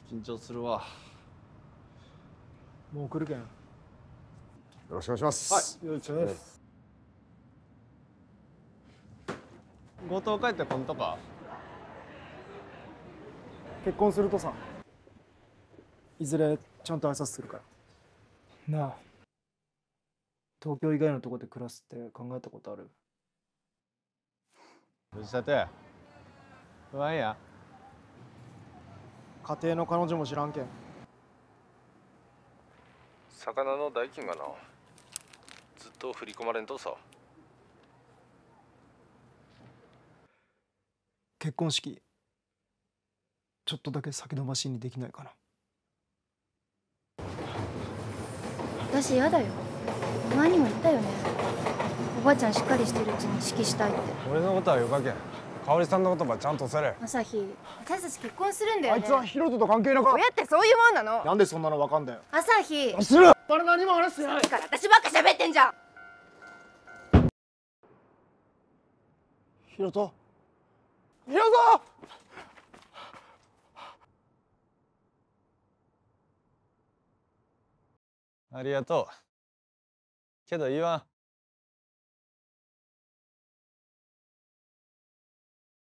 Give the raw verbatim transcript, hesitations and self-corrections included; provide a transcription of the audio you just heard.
緊張するわ。 もう来るけん。よろしくお願いします。 はい、よろしくお願いします。 後藤帰ってこんとか。 結婚するとさ、いずれちゃんと挨拶するから。なあ、東京以外のとこで暮らすって考えたことある？ 藤立、不安や。 家庭の彼女も知らんけん。 魚の代金がな、ずっと振り込まれんとさ。 結婚式ちょっとだけ先延ばしにできないかな。 私嫌だよ。前にも言ったよね。おばあちゃんしっかりしてるうちに式したいって。 俺のことはよかけん。香織さんの言葉ちゃんとせれ。 朝日、私たち結婚するんだよね。 あいつはヒロトと関係なか。 親ってそういうもんなの。 なんでそんなのわかんだよ。 朝日。 する。まだ何も話してない。 だから私ばっか喋ってんじゃん。 ヒロト。ヒロト。 ありがとう。けど言わん。